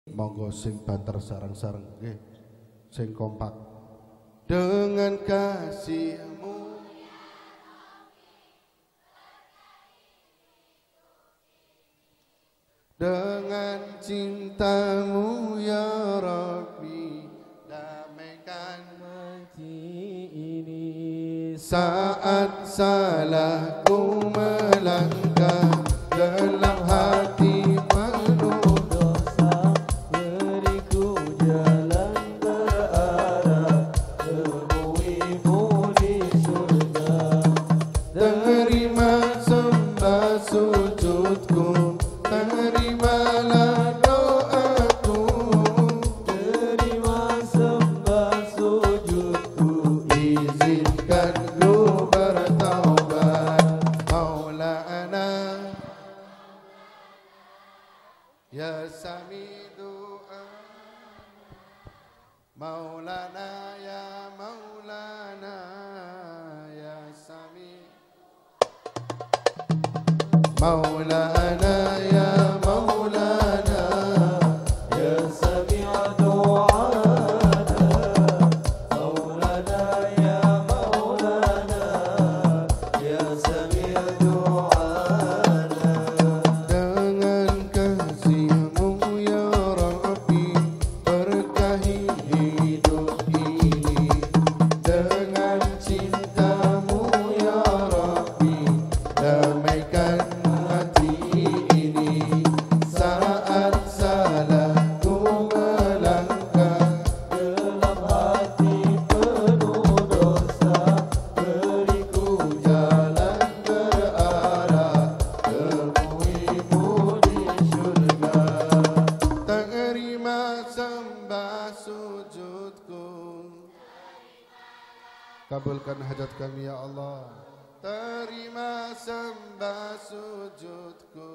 Monggo sing banter sarang-sarang nggih. Sing kompak. Dengan kasih-Mu dengan cinta-Mu ya Rabbi, damaikan hati ini. Saat salahku melangkah dalam hati penuh dosa, beriku jalan berarah temui-Mu di surga. Terima sembah sujudku, terimalah doaku. Terima sembah sujudku, izinkan ku bertaubat. Maulana ya sami doa, Maulana ya Maulana ya sami, Maulana ya Maulana ya sami'a du'ana, Maulana ya Maulana ya sami'a du'ana. Dengan kasih-Mu ya Rabbi, berkahi hidup ini. Dengan cinta-Mu ya Rabbi, damaikan hati ini. Saat salahku melangkah dalam hati penuh dosa, beriku jalan berarah temui-Mu di surga. Terima sembah sujudku, kabulkan hajat kami ya Allah. Terima sembah sujudku,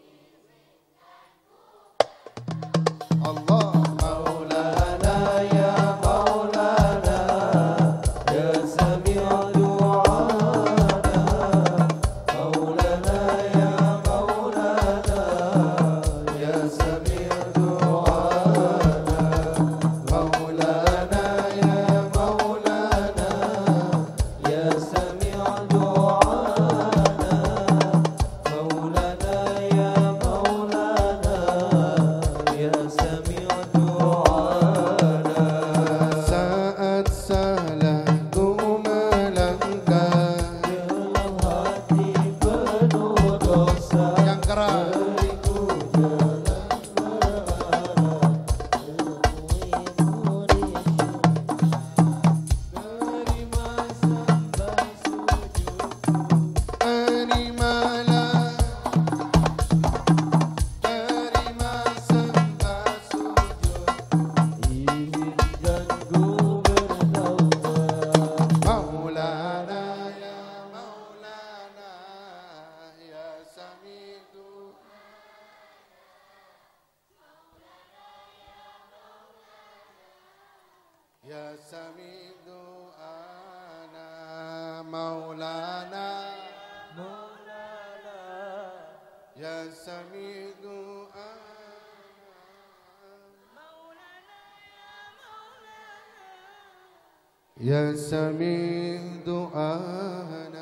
Allah. Maulana ya Maulana ya sami'a du'ana, Maulana ya Maulana ya sami'a du'ana, Maulana ya Maulana ya sami'a du'ana, Maulana ya Maulana ya sami'a du'ana. Saat salahku melangkah dalam hati penuh dosa, yang keras, beriku jalan berarah temui-Mu di surga. Terima sembah sujudku, terimalah, terima sembah sujudku, izinkan ku bertaubat. Maulana ya Maulana ya sami'tu, ya sami'tu ana. Maulana Maulana ya sami'tu ana, ya sami'tu ana.